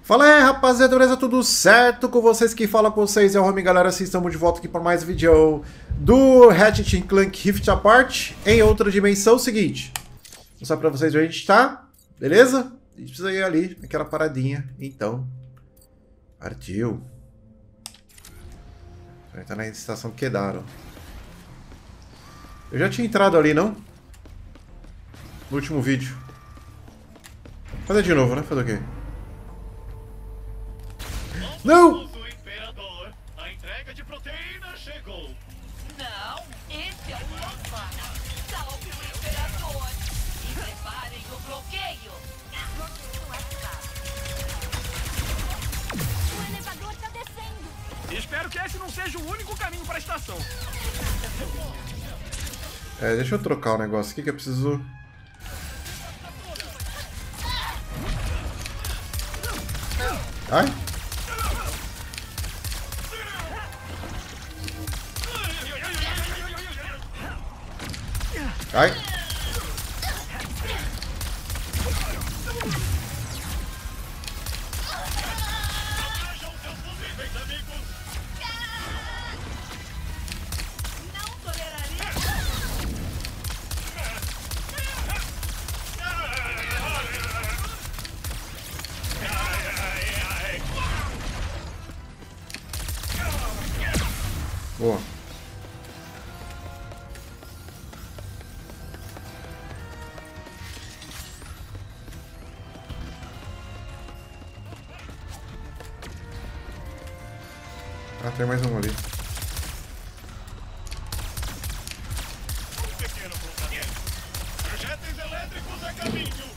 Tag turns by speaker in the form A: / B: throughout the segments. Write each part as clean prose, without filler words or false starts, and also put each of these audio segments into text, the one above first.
A: Fala aí, rapaziada, beleza? Tudo certo com vocês? Quem fala com vocês é o Romy, galera. Assim, estamos de volta aqui para mais um vídeo do Ratchet & Clank Rift Apart em outra dimensão. Seguinte, vou mostrar para vocês onde a gente tá, beleza? A gente precisa ir ali, naquela paradinha. Então, partiu. A gente tá na estação Kedaro. Eu já tinha entrado ali, não? No último vídeo. Fazer de novo, né? Fazer o quê? Não!
B: Imperador, a entrega de proteína chegou.
C: Não, esse é o Lofana. Salve o Imperador. E preparem o bloqueio.
D: O elevador tá descendo.
B: Espero que esse não seja o único caminho para a estação.
A: Deixa eu trocar o negócio aqui que eu preciso... Ai! Ai!
C: Não toleraria.
A: Boa. Ah, tem mais um ali.
B: Pequeno cruzamento. Projéteis elétricos a caminho.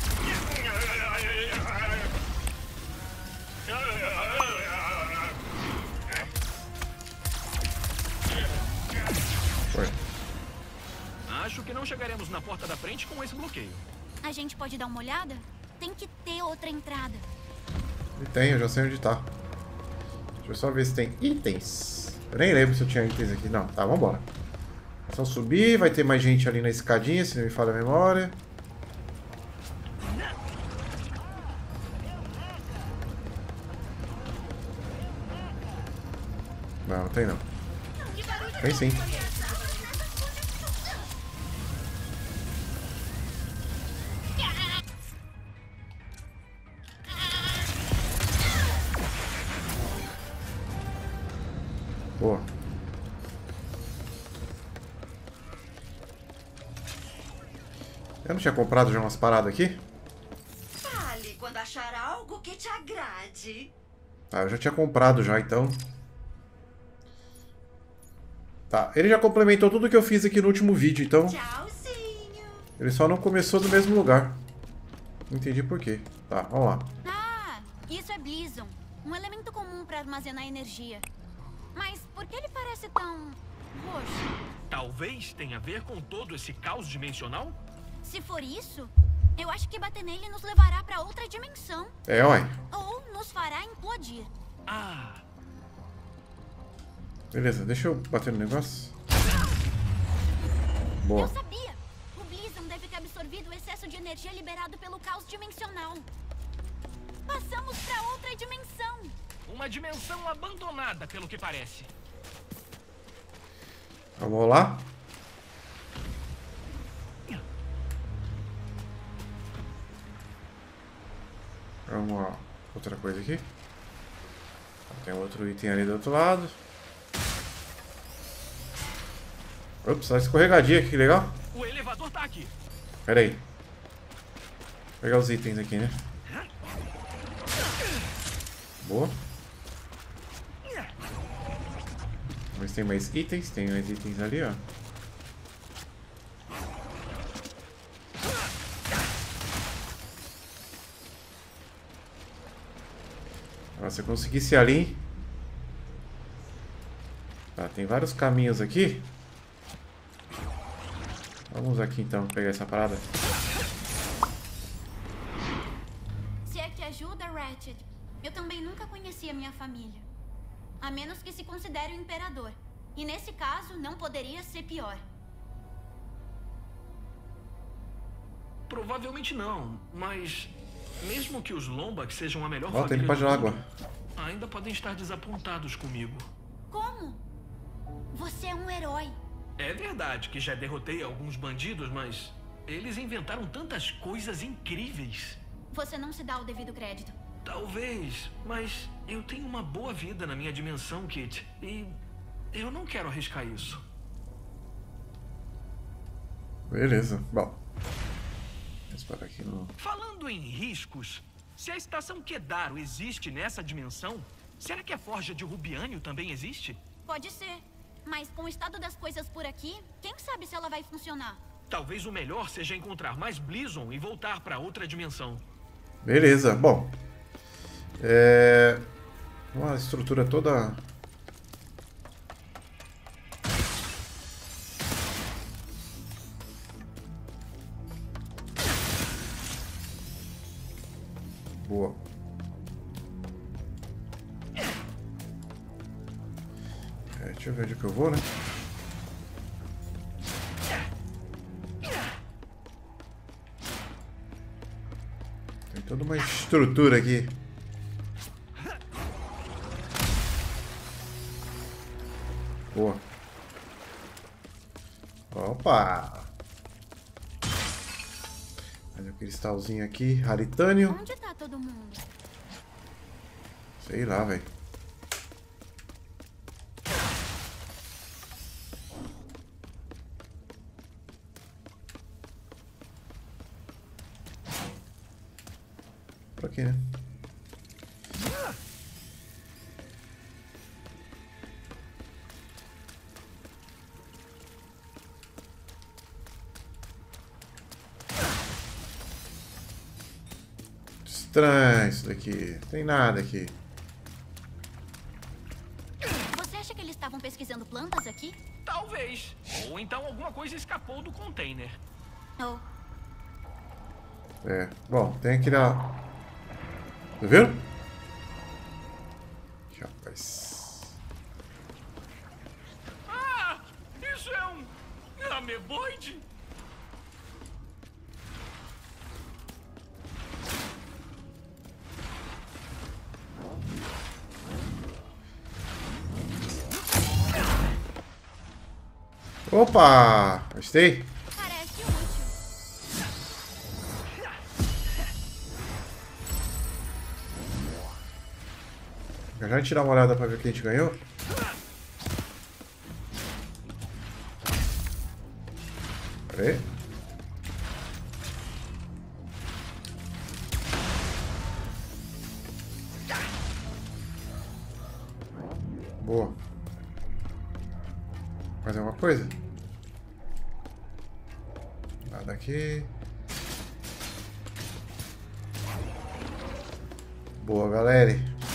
A: Foi.
B: Acho que não chegaremos na porta da frente com esse bloqueio.
D: A gente pode dar uma olhada? Tem que ter outra entrada.
A: E tem, eu já sei onde tá. Deixa eu só ver se tem itens. Eu nem lembro se eu tinha itens aqui. Não, tá, vambora. Só subir, vai ter mais gente ali na escadinha, se não me falha a memória. Não, não tem não. Tem sim. Boa. Eu não tinha comprado já umas paradas aqui?
C: Fale quando achar algo que te agrade.
A: Tá, eu já tinha comprado já, então. Tá, ele já complementou tudo que eu fiz aqui no último vídeo, então.
C: Tchauzinho.
A: Ele só não começou do mesmo lugar. Não entendi por quê. Tá, vamos lá.
D: Ah, isso é Blizon. Um elemento comum para armazenar energia. Mas por que ele parece tão roxo?
B: Talvez tenha a ver com todo esse caos dimensional?
D: Se for isso, eu acho que bater nele nos levará para outra dimensão.
A: É, ué.
D: Ou nos fará implodir.
B: Ah,
A: Beleza, deixa eu bater no negócio. Boa.
D: Eu sabia! O Blizon deve ter absorvido o excesso de energia liberado pelo caos dimensional. Passamos para outra dimensão.
B: uma dimensão abandonada, pelo que parece.
A: Vamos lá. Vamos lá. Outra coisa aqui. Tem outro item ali do outro lado. Ops, tá escorregadia aqui, que legal.
B: O elevador tá aqui.
A: Pera aí. Vou pegar os itens aqui, né? Boa. Vamos ver se tem mais itens. Tem mais itens ali, ó. Agora, se eu conseguisse ir ali... Tá, tem vários caminhos aqui. Vamos aqui então pegar essa parada.
D: Se é que ajuda, Ratchet. Eu também nunca conheci a minha família. A menos que se considere o imperador. E nesse caso, não poderia ser pior.
B: Provavelmente não, mas Mesmo que os Lombax sejam a melhor
A: Ó, tem
B: família
A: limpa de
B: do
A: água.
B: mundo, ainda podem estar desapontados comigo.
D: Como? Você é um herói.
B: É verdade que já derrotei alguns bandidos, mas eles inventaram tantas coisas incríveis.
D: Você não se dá o devido crédito.
B: Talvez, mas eu tenho uma boa vida na minha dimensão, Kit. E eu não quero arriscar isso.
A: Beleza, bom. Vamos parar aqui no...
B: Falando em riscos, se a estação Kedaro existe nessa dimensão, será que a forja de Rubiânio também existe?
D: Pode ser. Mas com o estado das coisas por aqui, quem sabe se ela vai funcionar?
B: Talvez o melhor seja encontrar mais Blizon e voltar para outra dimensão.
A: Beleza, bom. Uma estrutura toda... Boa. Deixa eu ver onde que eu vou, né? Tem toda uma estrutura aqui. Boa. Opa! Olha o cristalzinho aqui, raritânio.
D: Onde tá todo mundo?
A: Sei lá, velho. Por aqui, né? Estranho isso daqui. Não tem nada aqui.
D: Você acha que eles estavam pesquisando plantas aqui?
B: Talvez. Ou então alguma coisa escapou do container.
D: Oh,
A: Bom, tem aquele... Tá vendo? Rapaz.
B: Ah! Isso é um... ameboide?
A: Opa! Gostei.
D: parece útil.
A: Já a tirar uma olhada pra ver o que a gente ganhou. Pera aí. Boa. Fazer alguma coisa? Nada aqui. Boa, galera.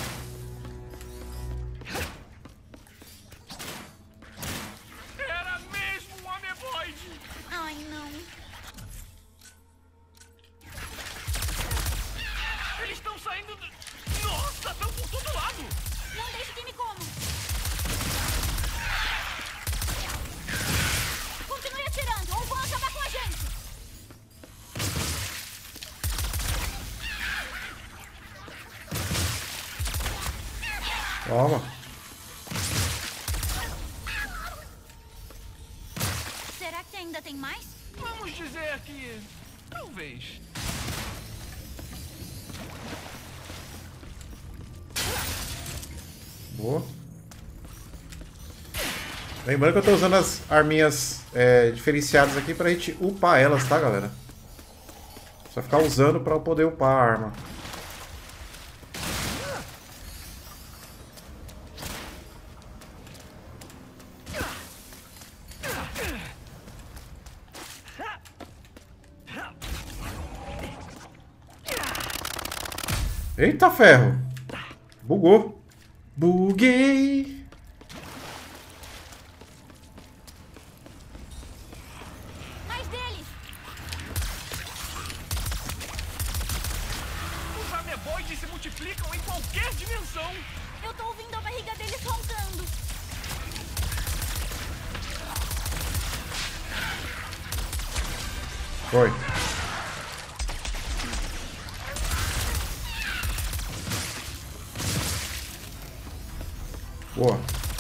B: Era mesmo um ameboide!
D: Ai, não.
B: Eles estão saindo do... Nossa, estão por todo lado!
D: Não deixe que me comam. Continue atirando ou vão acabar com a gente.
A: Toma.
D: Será que ainda tem mais?
B: Vamos dizer que... talvez.
A: Boa. Lembrando que eu tô usando as arminhas diferenciadas aqui pra gente upar elas, tá, galera? Só ficar usando pra eu poder upar a arma. Eita ferro! Bugou! Buguei!
D: Mais deles.
B: Os ameboides se multiplicam em qualquer dimensão!
D: Eu tô ouvindo a barriga deles roncando.
A: Foi. Boa.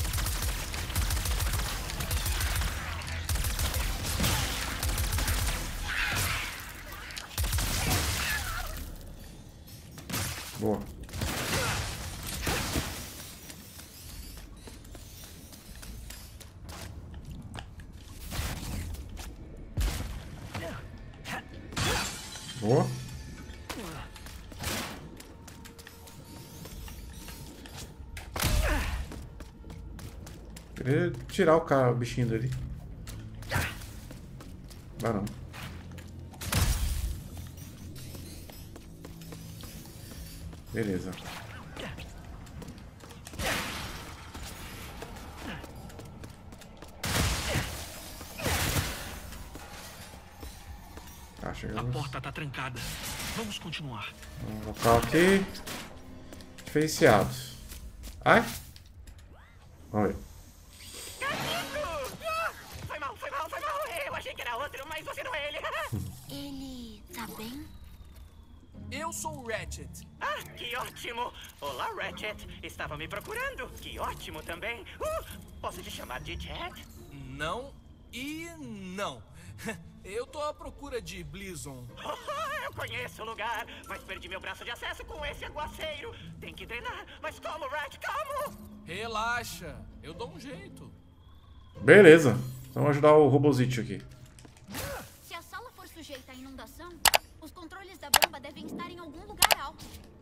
A: Boa. Boa. Queria tirar o cara, o bichinho dali. Vai não. Beleza. Ah,
B: A porta tá trancada. Vamos continuar.
A: Um local aqui. Diferenciados. Ai? Vamos ver.
C: Foi mal. Eu achei que era outro, mas você não é ele.
D: Ele tá bem?
E: Eu sou o Ratchet.
C: Ah, que ótimo. Olá, Ratchet. Estava me procurando. Que ótimo também. Posso te chamar de Jet?
E: Não e não. Eu tô à procura de Blizon.
C: Eu conheço o lugar, mas perdi meu braço de acesso com esse aguaceiro. Tem que drenar. Mas como, Rat? Como?
E: Relaxa, eu dou um jeito.
A: Beleza. Então vamos ajudar o Robozito aqui.
D: Se a sala for sujeita à inundação, os controles da bomba devem estar em algum lugar alto.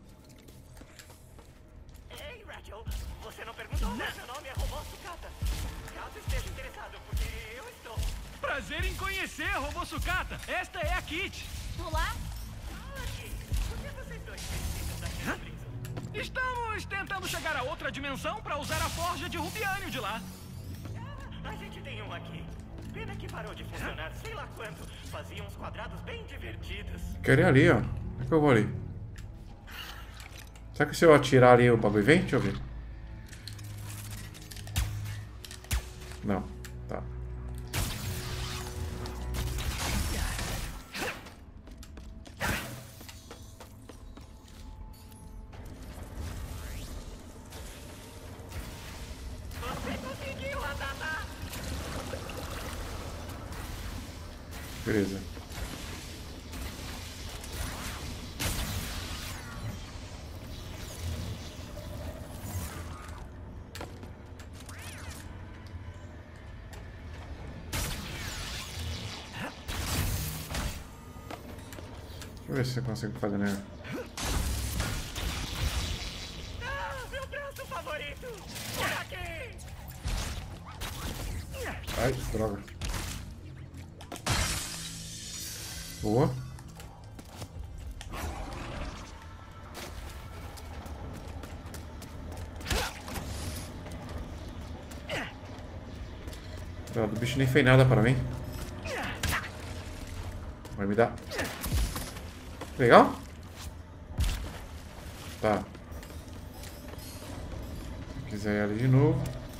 C: Ei, Rachel, você não perguntou, mas meu nome é Robô Sucata. Caso esteja interessado, porque eu estou.
B: Prazer em conhecer, Robô Sucata. Esta é a Kit.
D: Olá?
C: Aqui. Por que vocês dois precisam da Blizon?
B: Estamos tentando chegar a outra dimensão para usar a forja de Rubiânio de lá.
C: A gente tem um aqui. Pena que parou de funcionar, sei lá quando. Fazia uns quadrados bem divertidos.
A: Quero ir ali, ó. Como é que eu vou ali? Será que se eu atirar ali o bagulho vem? Deixa eu ver. Não. Tá.
C: Você conseguiu, Adata!
A: Beleza. Deixa eu ver se eu consigo fazer, né?
C: Meu braço favorito! Por aqui!
A: Ai, droga. Boa. O bicho nem fez nada para mim. Vai me dar. Legal? Tá. Se quiser ir ali de novo.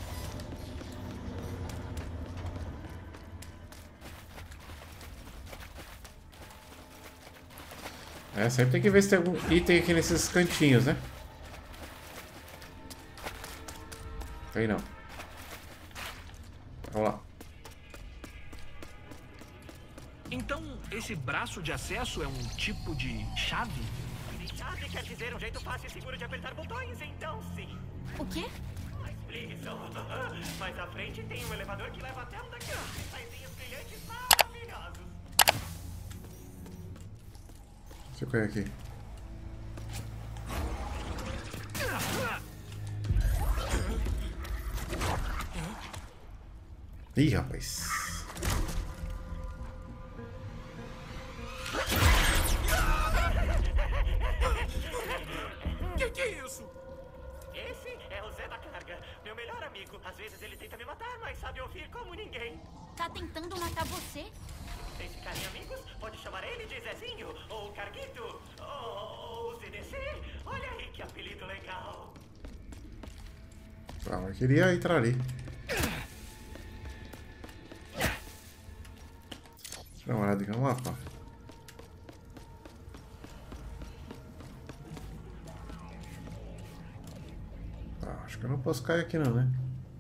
A: É, sempre tem que ver se tem algum item aqui nesses cantinhos, né? Aí não. Vamos lá.
B: Então, esse braço de acesso é um tipo de chave?
C: Chave quer dizer um jeito fácil e seguro de apertar botões, então sim.
D: O quê?
C: Mas Blizon, mais à frente tem um elevador que leva até um daqueles cristalzinhos brilhantes maravilhosos.
A: Deixa eu cair aqui. Ih, rapaz.
E: Que é isso?
C: Esse é o Zé da Carga, meu melhor amigo. Às vezes ele tenta me matar, mas sabe ouvir como ninguém.
D: Tá tentando matar você?
C: Vocês ficarem amigos, pode chamar ele de Zezinho, ou Carguito, ou ZDC. Olha aí que apelido legal.
A: Ah, eu queria entrar ali. Deixa eu dar uma olhada aqui no mapa. Tá. Acho que eu não posso cair aqui não, né?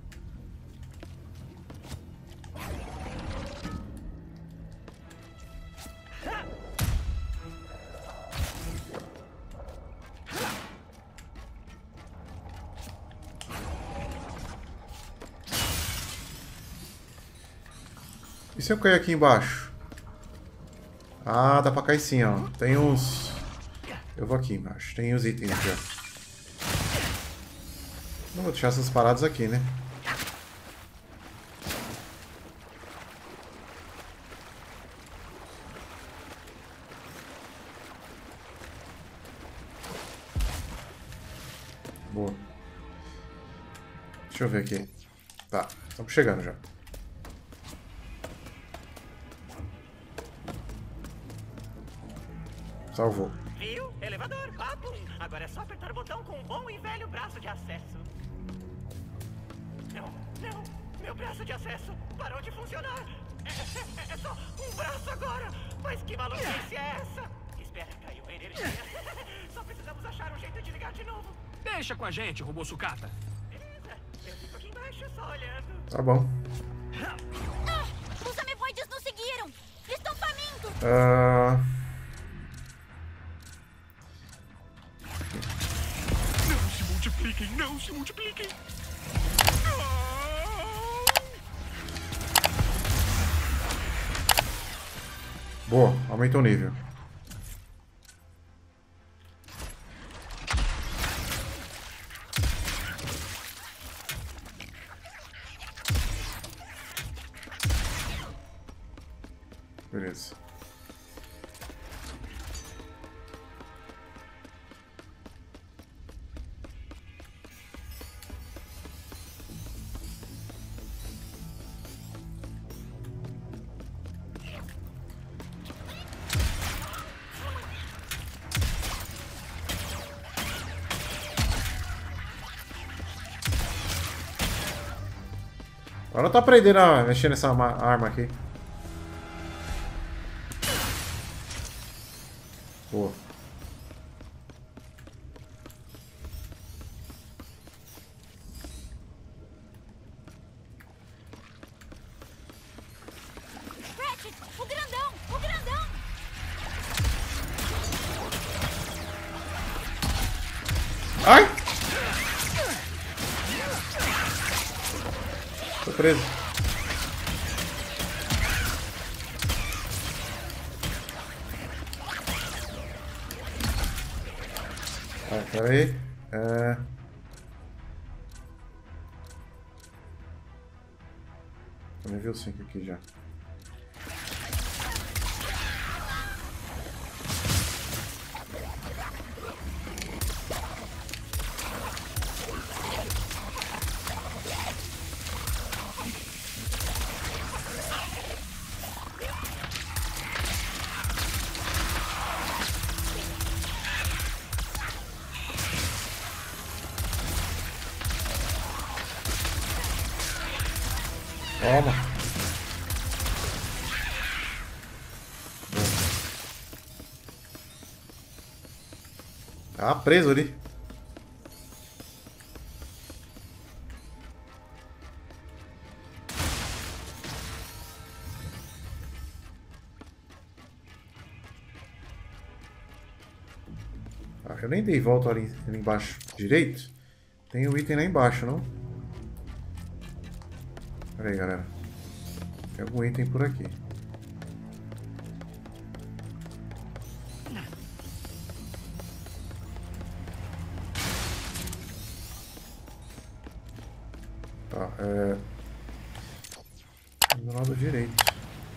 A: E se eu cair aqui embaixo? Ah, dá pra cair sim, ó. Tem uns... Eu vou aqui embaixo. Tem os itens aqui, ó. Não vou deixar essas paradas aqui, né? Boa. Deixa eu ver aqui. Tá, estamos chegando já. Salvou.
C: Viu? Elevador, papo. Agora é só apertar o botão com um bom e velho braço de acesso. Não, não. Meu braço de acesso parou de funcionar. É só um braço agora. Mas que maluquice é essa? Espera, caiu a energia. Só precisamos achar um jeito de ligar de novo.
B: Deixa com a gente, robô sucata.
C: Beleza. Eu fico aqui embaixo só olhando.
A: Tá bom.
D: Os amevoides nos seguiram! Estão famintos!
B: Não se multipliquem, não se multipliquem.
A: Boa, aumenta o nível. Beleza. Agora tá aprendendo a mexer nessa arma aqui. Boa.
D: Ratchet, o grandão! O grandão!
A: Ai! Tô preso. Pera aí. Tô nível 5 aqui já. Toma. Tá preso ali. Eu nem dei volta ali embaixo direito. Tem o item lá embaixo, não? Pera aí, galera. Tem algum item por aqui. Tá, do lado direito.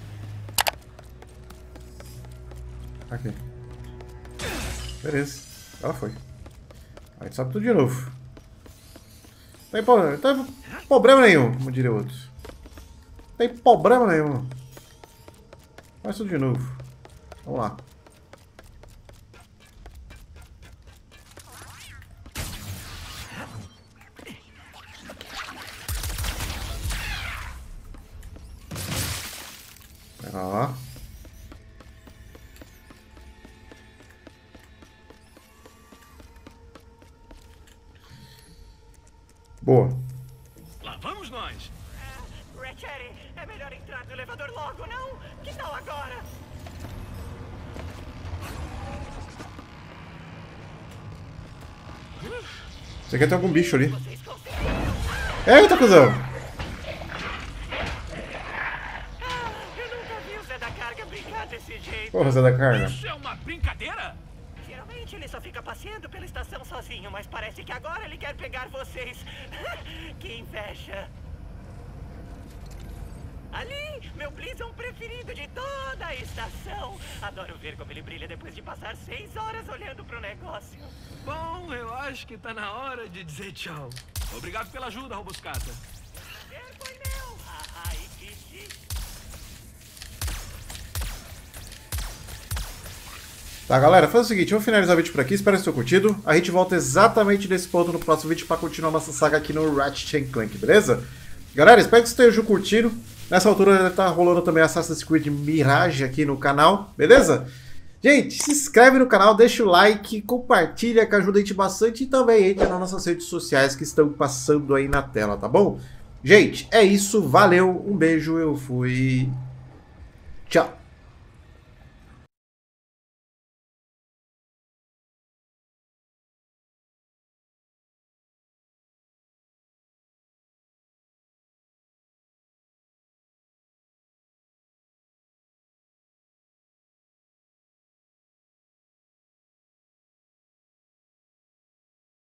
A: Aqui. Beleza. Ela foi. A gente sobe tudo de novo. Não tem problema nenhum, como diria o outro. Não tem problema nenhum. Faz tudo de novo. Vamos lá. Pera lá. Boa.
B: Lá vamos nós.
C: Ratchet, é melhor entrar no elevador logo, não? Que tal agora?
A: Você quer ter algum bicho ali?
C: Vocês conseguiram?
A: Eita, cuzão!
C: Eu nunca vi o Zé da Carga brincar desse jeito.
A: Porra, Zé da Carga.
B: Isso é uma brincadeira?
C: Geralmente ele só fica passeando pela estação sozinho, mas parece que agora ele quer pegar vocês. Que inveja. Ali, meu Blizon preferido de toda a estação. Adoro ver como ele brilha depois de passar 6 horas olhando pro negócio.
B: Bom, eu acho que tá na hora de dizer tchau. Obrigado pela ajuda, Roboscata.
C: Foi meu. Ai, que
A: Tá, galera, faz o seguinte, vamos finalizar o vídeo por aqui, espero que tenham curtido. A gente volta exatamente nesse ponto no próximo vídeo pra continuar nossa saga aqui no Ratchet & Clank, beleza? Galera, espero que vocês estejam curtindo. Nessa altura deve estar rolando também Assassin's Creed Mirage aqui no canal, beleza? Gente, se inscreve no canal, deixa o like, compartilha que ajuda a gente bastante e também entra nas nossas redes sociais que estão passando aí na tela, tá bom? Gente, é isso, valeu, um beijo, eu fui... Tchau!